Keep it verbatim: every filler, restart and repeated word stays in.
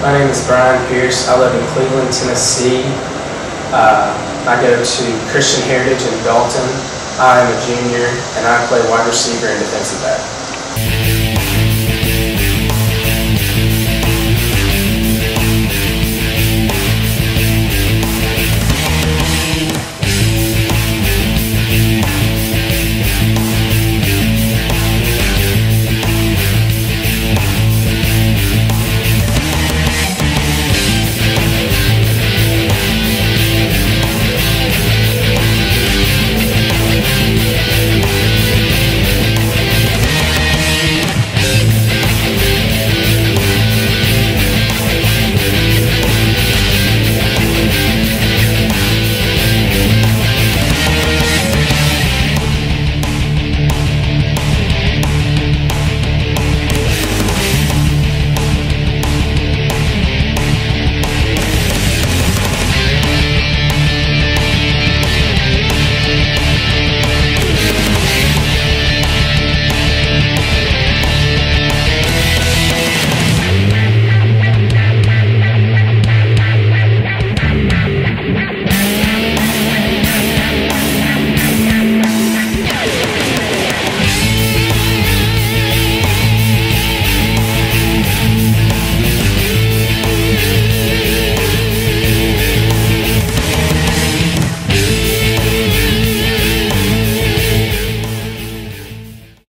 My name is Brian Pierce. I live in Cleveland, Tennessee. Uh, I go to Christian Heritage in Dalton. I am a junior, and I play wide receiver and defensive back.